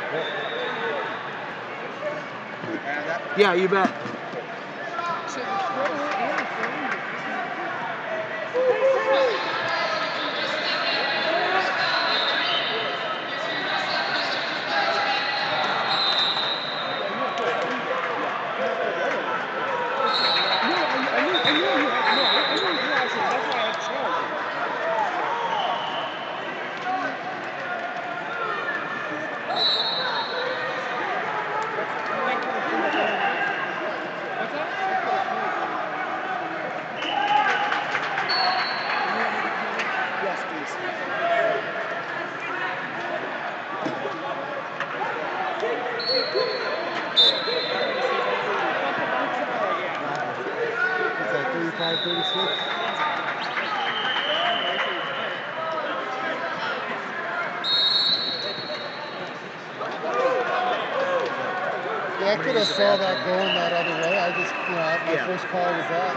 Yeah, you bet. What's that, 35, 36? Yeah, I could have saw that going that other way. I just, my first call was that.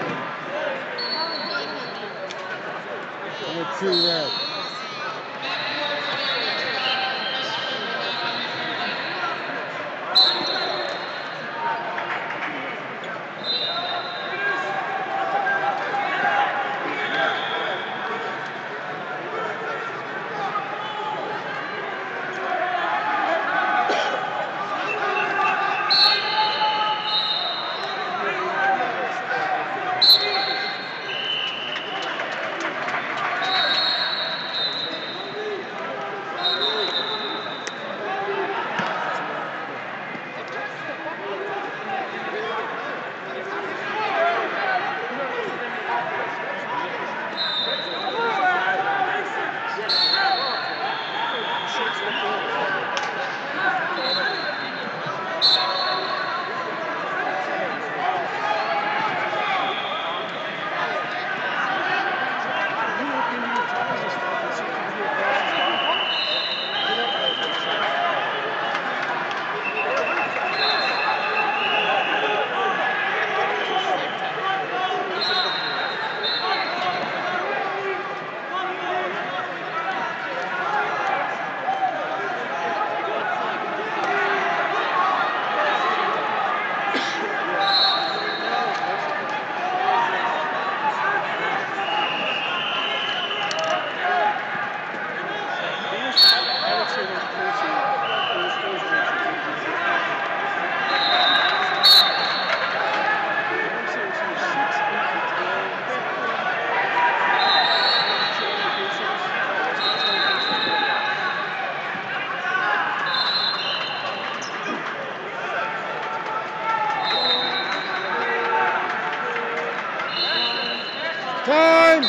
And with 2 red. Time! 2-0.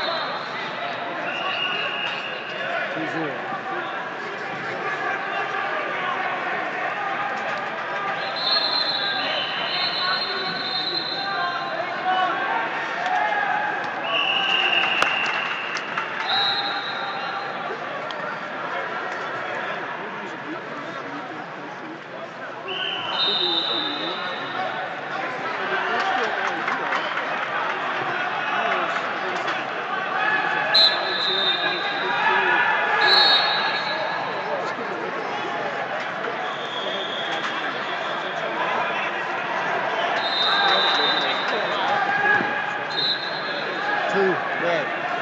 Red.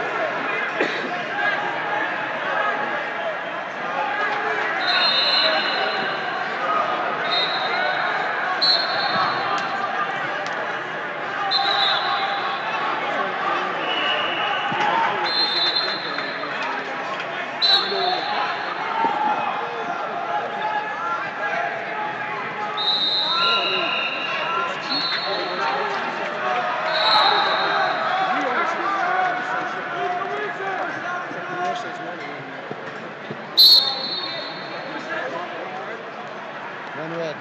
One red.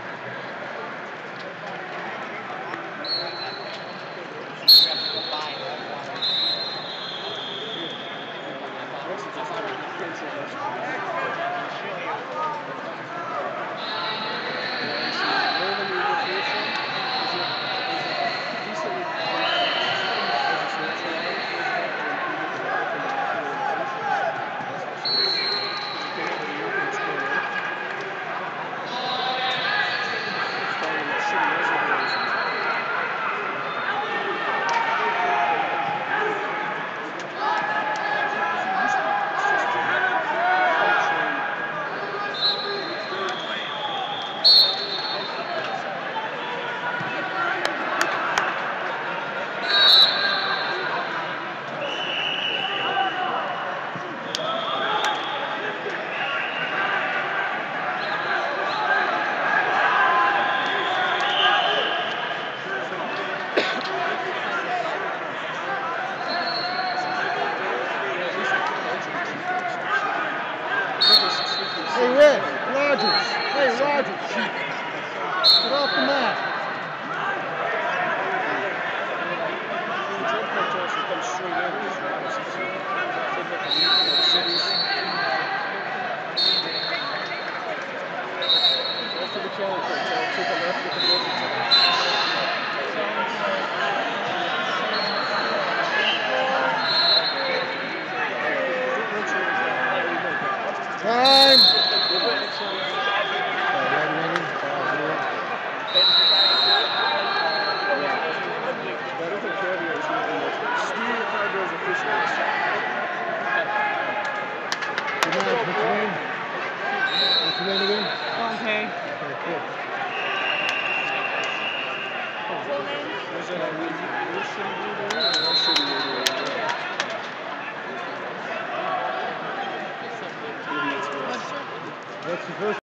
Hey, Red, Rogers. Hey, Rogers. Get off the mat. The jump coach also comes straight in because Robinson take up the lead for the cities. After the counter coach, I'll take a left with the broken toe. Time. Better than Caviar is going to be Steve Cargo's officials. What's your name? What's your name again? Okay. Okay, cool. Was that your shitty radio or our shitty radio? Idiots. What's the first?